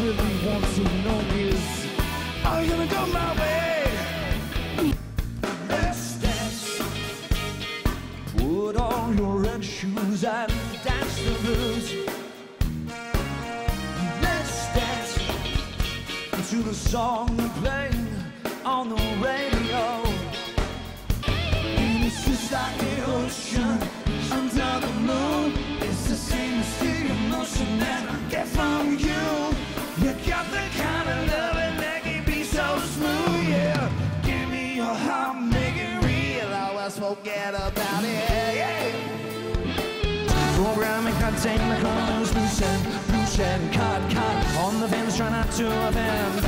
really want to know is, are you gonna go my way? Let's dance. Put on your red shoes and dance the blues. Let's dance to the song they're playing on the radio. And it's just like the ocean under the moon. It's the same mysterious emotion that I get from you. You got the kind of loving that can be so smooth, yeah. Give me your heart, make it real, always forget about it, yeah. Programming contain the colors, blue shed, cut, on the fence, try not to offend.